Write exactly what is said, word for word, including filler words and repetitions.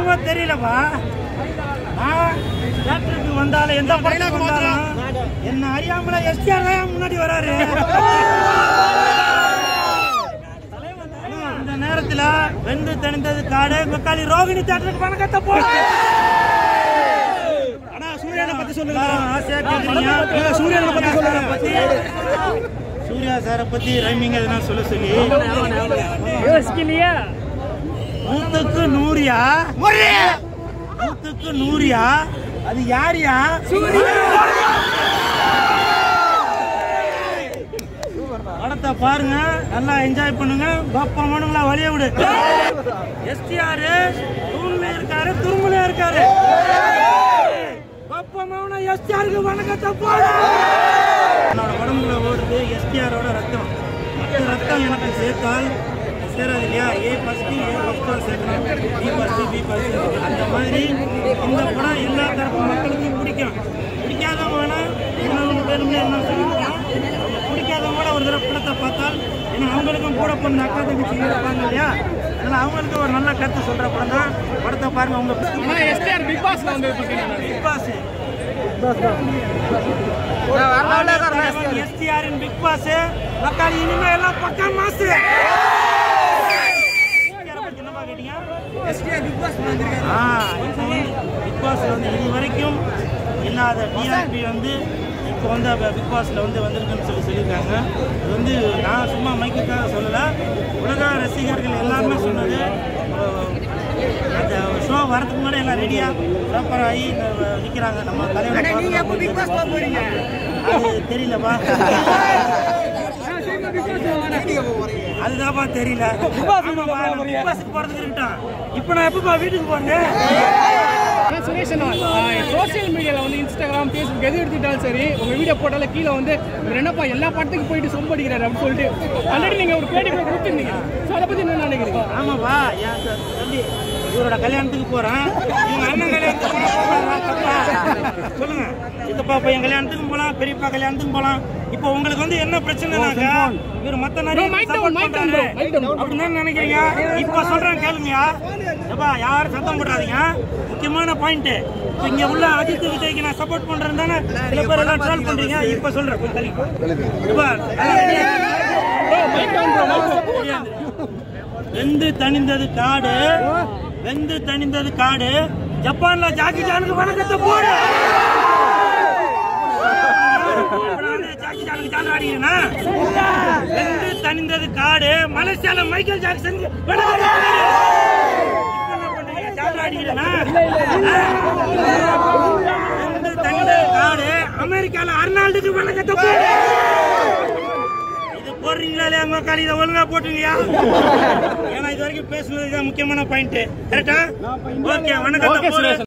சுத்தமா தெரியலப்பா. தியேட்டருக்கு வந்தாலும் எந்த படத்துக்கு வந்தாலும் என்ன அறியாமல எஸ்டிஆர் தான் முன்னாடி வராரு. இந்த நேரத்துல வெந்து தணிந்தது காடு முக்காலி ரோகிணி தியேட்டருக்கு வணக்கத்தை போட. சூர்யாவை பத்தி சொல்லுங்க. ஆசையா கேக்குறீங்க. சூர்யாவை பத்தி சொல்லுங்க. பத்தி சூர்யா சாரை பத்தி ரைமிங் எதுனா சொல்ல சொல்லி யோசிக்கலையா? நூத்துக்கு நூறியா நூத்துக்கு நூறியா அது யாரியா? படத்தை பாருங்க, நல்லா என்ஜாய் பண்ணுங்க. பப்பமானுங்களா வழிய விடு. எஸ்டிஆர் தூண்ல இருக்காரு, துரும்புல இருக்காரு. பப்பமான எஸ்டிஆருக்கு வணக்கத்தை போட. என்னோட உடம்புல ஓடுது எஸ்டிஆரோட ரத்தம். மற்ற ரத்தம் எனக்கு சேர்த்தால் சேராது இல்லையா? ஏ பாசிட்டிவ் ஏ பாசிட்டிவ் சேர்க்கணும், பி பாசிட்டிவ் பி பாசிட்டிவ். அந்த மாதிரி இந்த படம் எல்லா தரப்பு மக்களுக்கும் பிடிக்கும். பிடிக்காதவங்க வேணா இன்னொன்று வேணும்னு என்ன சொல்லிக்கலாம். பிடிக்காதவங்க கூட ஒரு தடவை படத்தை பார்த்தால், ஏன்னா அவங்களுக்கும் கூட பொண்ணு அக்கா தங்கச்சி இருப்பாங்க இல்லையா? அதனால் அவங்களுக்கு ஒரு நல்ல கருத்து சொல்கிற படம் தான். படத்தை பாருங்க. அவங்க எஸ்டிஆர் பிக் பாஸ்ல வந்து பிக் பாஸ் எஸ்டிஆரின் பிக் பாஸ் மக்கள் இனிமே எல்லாம் பக்கா மாசு. என்னப்பா கேட்டீங்க? எஸ்டிஆர் பிக் பாஸ் பிக் பாஸ்ல வந்து இது வரைக்கும் இல்லாத டிஆர்பி வந்து இப்போ வந்து பிக் பாஸ்ல வந்து வந்திருக்குன்னு சொல்லி சொல்லியிருக்காங்க. இது வந்து நான் சும்மா மைக்குக்காக சொல்லலை, உலக ரசிகர்கள் எல்லாருமே சொன்னது. அந்த ஷோ வரதுக்கு முன்னாடி எல்லாம் ரெடியா ப்ராப்பர் ஆகி நிற்கிறாங்க. நம்ம தலைவர் அது தெரியலப்பா, அதுதான்ப்பா தெரியல. போறதுக்கு இருக்கட்டும். இப்ப நான் எப்பப்பா வீட்டுக்கு போறேன்? சுரேஷ் சோசியல் மீடியாவில் வந்து இன்ஸ்டாகிராம் ஃபேஸ்புக் எது எடுத்துக்கிட்டாலும் சரி, உங்க வீடியோ போட்டாலும் கீழே வந்து என்னப்பா எல்லா படத்துக்கு போயிட்டு சொம்படிக்கிறாரு அப்படின்னு சொல்லிட்டு ஆல்ரெடி நீங்க ஒரு பேட்டி கூட கொடுத்துருந்தீங்க. ஸோ அதை பத்தி என்ன நினைக்கிறீங்க? ஆமாப்பா, என் தம்பி இவரோட கல்யாணத்துக்கு போறேன், இவங்க அண்ணன் கல்யாணத்துக்கு சொல்லுங்க. சித்தப்பா பையன் கல்யாணத்துக்கும் போலாம், பெரியப்பா கல்யாணத்துக்கும் போலாம். இப்போ உங்களுக்கு வந்து என்ன பிரச்சனைனாக்கா, இவர் மத்த நிறைய அப்படின்னு நினைக்கிறீங்க. இப்ப சொல்றேன் கேளுங்கயா. எப்பா யாரும் சத்தம் போடாதீங்க. முக்கியமான பாயிண்ட், இங்க உள்ள அஜித் விஜய்க்கு நான் சப்போர்ட் பண்றேன் தானே சில பேர் எல்லாம் ட்ரால் பண்றீங்க. இப்ப சொல்றேன் வெந்து தணிந்தது காடு, வெந்து தணிந்தது காடு. ஜப்பான்ல ஜாக்கி சானுக்கு வணக்கத்தை போடு. ஜாக்கி சானுக்கு சான் ஆடினா வெந்து தணிந்தது காடு. மலேசியால மைக்கேல் ஜாக்சன் வணக்கத்தை போடு. அமெரிக்கால அர்னால்டுக்கு வணக்கத்தை போடு. இது போடுறீங்களா இல்லையா? உங்க காலி இதை ஒழுங்கா போட்டுங்கயா. ஏன்னா இது வரைக்கும் பேசுனது முக்கியமான பாயிண்ட். கரெக்டா? ஓகே, வணக்கத்தை போடு.